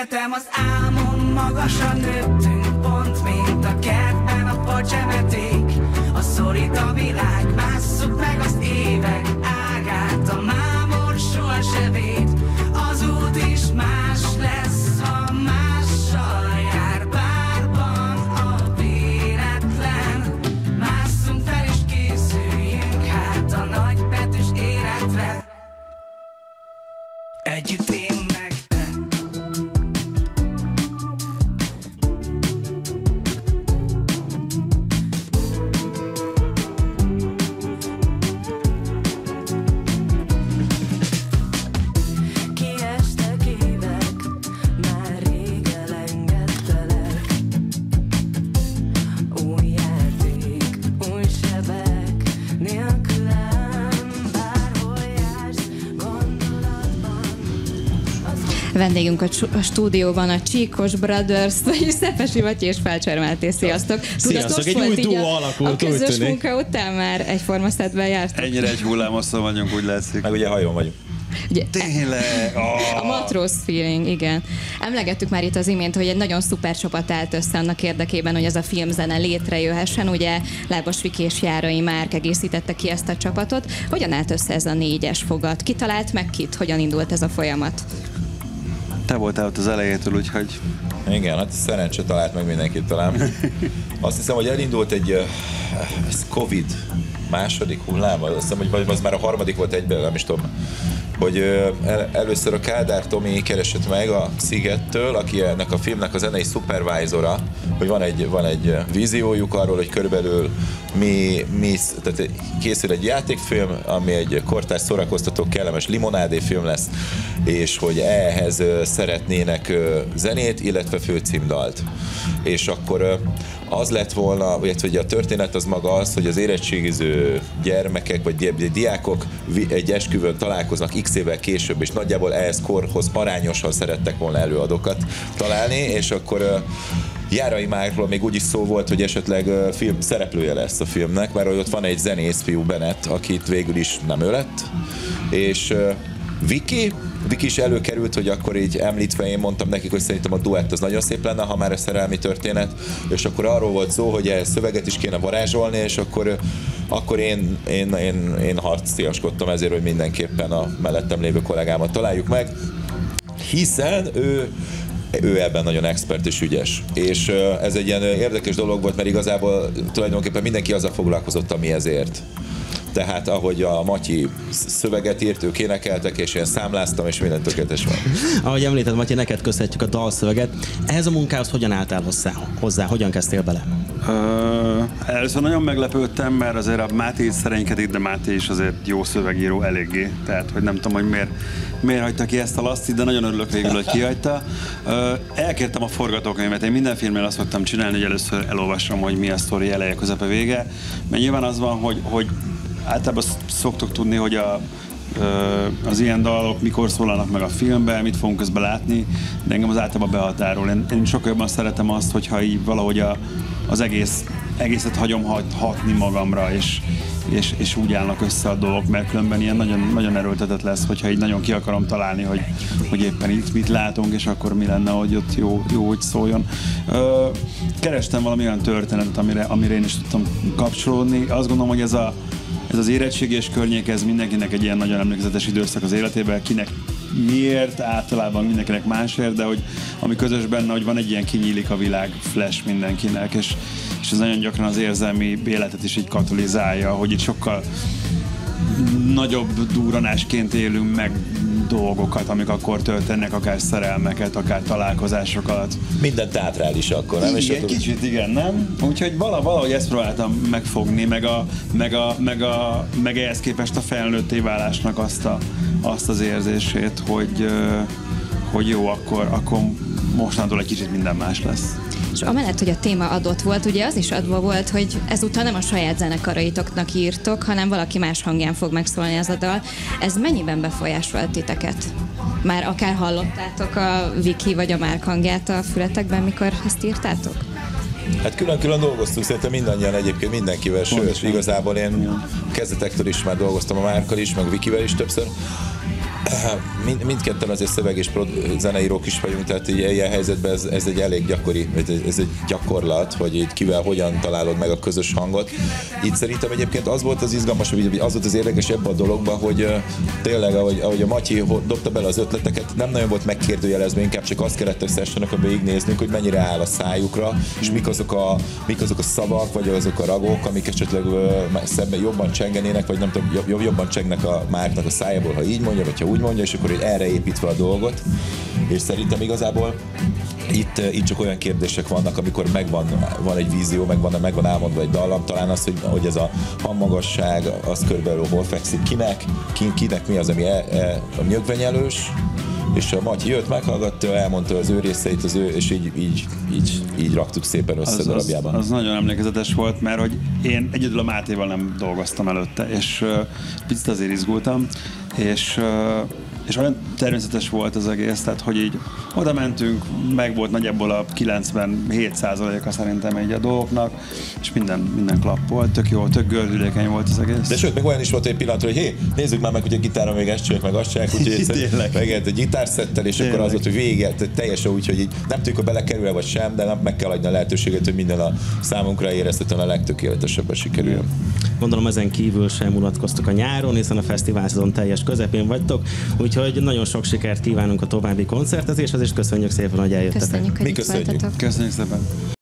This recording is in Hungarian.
Életem az álmom, magasan nőttünk, pont mint a kertben a pacsemeték. A szorít a világ, másszuk meg az évek ágát, a mámor soha se véd. Az út is más lesz, ha mással jár bárban a véletlen. Másszunk fel és készüljünk hát a nagybetűs életre. Együtt én meg te. Kiestek évek, már rég elengedtelek. Új játék, új sebek, nélkülem bárhol jársz gondolatban. Vendégünk a stúdióban a Csíkos Brothers, vagyis Szepesi Matyi és Felcsár Máté. Sziasztok! Sziasztok! Egy új duó alakult, a közös úgy tűnik. munka után már egyforma szedben jártok? Ennyire egy hullámosszal vagyunk, úgy látszik. Meg ugye hajón vagyunk. Ugye, Tényleg! a matróz feeling, igen. Emlegettük már itt az imént, hogy egy nagyon szuper csapat állt össze annak érdekében, hogy ez a filmzene létrejöhessen. Ugye Lábos Viki és Járai Márk egészítette ki ezt a csapatot. Hogyan állt össze ez a 4-es fogat? Ki talált meg kit? Hogyan indult ez a folyamat? Te voltál ott az elejétől, úgyhogy... Igen, hát szerencse talált meg mindenkit talán. Azt hiszem, hogy elindult egy ez Covid második hullám, azt hiszem, hogy az már a harmadik volt egyben, nem is tudom. Hogy először a Kádár Tomi keresett meg a Szigettől, aki ennek a filmnek a zenei szupervájzora, hogy van egy víziójuk arról, hogy körülbelül tehát készül egy játékfilm, ami egy kortárs szórakoztató kellemes limonádéfilm lesz, és hogy ehhez szeretnének zenét, illetve főcímdalt. És akkor az lett volna, vagy a történet az maga az, hogy az érettségiző gyermekek vagy diákok egy esküvőn találkoznak x évvel később, és nagyjából ehhez korhoz arányosan szerettek volna előadókat találni, és akkor Járai Márkról még úgy is szó volt, hogy esetleg film szereplője lesz a filmnek, mert ott van egy zenész fiú, Bennett, akit végül is nem ő lett, és Viki is előkerült, hogy akkor így említve én mondtam nekik, hogy szerintem a duett az nagyon szép lenne, ha már a szerelmi történet, és akkor arról volt szó, hogy ehhez szöveget is kéne varázsolni, és akkor én harciaskodtam ezért, hogy mindenképpen a mellettem lévő kollégámat találjuk meg, hiszen ő ebben nagyon expert és ügyes. És ez egy ilyen érdekes dolog volt, mert igazából tulajdonképpen mindenki azzal foglalkozott, ami ezért. Tehát ahogy a Matyi szöveget írt, ők énekeltek, és én számláztam, és minden tökéletes van. Ahogy említed, Matyi, neked köszönhetjük a dalszöveget. Ehhez a munkához hogyan álltál hozzá? Hogyan kezdtél bele? Először nagyon meglepődtem, mert azért a Máté is szerénykedik, de Máté is azért jó szövegíró eléggé. Tehát, hogy nem tudom, hogy miért hagyta ki ezt a lasztit, de nagyon örülök végül, hogy kihagyta. Elkértem a forgatókönyvet. Én minden filmnél azt szoktam csinálni, hogy először elolvasom, hogy mi a sztori eleje, közepe, vége. Mert nyilván az van, hogy általában szoktuk tudni, hogy az ilyen dalok mikor szólalnak meg a filmben, mit fogunk közben látni, de engem az általában behatárol. Én sokkal jobban szeretem azt, hogyha így valahogy az egészet hagyom hatni magamra, és úgy állnak össze a dolgok, mert különben ilyen nagyon, nagyon erőltetett lesz, hogyha így nagyon ki akarom találni, hogy éppen itt mit látunk, és akkor mi lenne, hogy ott jó hogy szóljon. Kerestem valami olyan történetet, amire én is tudtam kapcsolódni. Azt gondolom, hogy ez az érettségi környék, ez mindenkinek egy ilyen nagyon emlékezetes időszak az életében, kinek miért, általában mindenkinek másért, de hogy ami közös benne, hogy van egy ilyen kinyílik a világ flash mindenkinek, és ez nagyon gyakran az érzelmi életet is így katalizálja, hogy itt sokkal nagyobb durranásként élünk meg dolgokat, amik akkor történnek, akár szerelmeket, akár találkozásokat. Minden teátrális akkor, nem? Igen, kicsit igen, nem? Úgyhogy valahogy ezt próbáltam megfogni, meg ehhez képest a felnőtté válásnak azt az érzését, hogy jó, akkor mostantól egy kicsit minden más lesz. És amellett, hogy a téma adott volt, ugye az is adva volt, hogy ezúttal nem a saját zenekaraitoknak írtok, hanem valaki más hangján fog megszólni az a dal. Ez mennyiben befolyásolt titeket? Már akár hallottátok a Viki vagy a Márk hangját a fületekben, mikor ezt írtátok? Hát külön-külön dolgoztunk, szerintem mindannyian egyébként mindenkivel, sőt, igazából én kezdetektől is már dolgoztam a Márkkal is, meg Vikivel is többször. mindketten azért szöveg és zeneírók is vagyunk, tehát ilyen helyzetben ez egy elég gyakori, ez egy gyakorlat, hogy itt kivel hogyan találod meg a közös hangot. Itt szerintem egyébként az volt az izgalmas, vagy az volt az érdekes ebben a dologban, hogy tényleg, ahogy a Matyi dobta bele az ötleteket, nem nagyon volt megkérdőjelezve, inkább csak azt kellett összessennek, végignéznünk, hogy mennyire áll a szájukra, és mik azok a szavak, vagy azok a ragok, amik esetleg szemben jobban csengenének, vagy nem tudom, jobban csengnek a Márknak a szájából, ha így mondja, vagy ha úgy mondja, és akkor erre építve a dolgot. És szerintem igazából itt csak olyan kérdések vannak, amikor van egy vízió, meg van álmodva egy dallam, talán az, hogy ez a hangmagasság, az körülbelül hol fekszik, kinek mi az, ami a nyögvenyelős, és a Matyi jött, meghallgatta, elmondta az ő részeit, és így raktuk szépen össze darabjában. Az nagyon emlékezetes volt, mert hogy én egyedül a Mátéval nem dolgoztam előtte, és picit azért izgultam, és olyan természetes volt az egész, tehát hogy így oda mentünk, meg volt nagyjából a 97%-a szerintem így a dolgoknak, és minden klapp volt, tök jó, tök gördülékeny volt az egész. De sőt, még olyan is volt egy pillanat, hogy hé, nézzük már meg, hogy a gitáron még ezt csinálják, meg azt csinálják, úgyhogy megjelent egy gitárszettel, és akkor az volt, hogy vége, teljesen úgy, hogy így nem tudjuk, hogy belekerül-e vagy sem, de meg kell adni a lehetőséget, hogy minden a számunkra érezhetően a legtökéletesebben sikerüljön. Gondolom ezen kívül sem unatkoztok a nyáron, hiszen a fesztiválszezon teljes közepén vagytok, úgyhogy nagyon sok sikert kívánunk a további koncertezéshez, és köszönjük szépen, hogy eljöttetek. Köszönjük, hogy Mi köszönjük. Köszönjük szépen.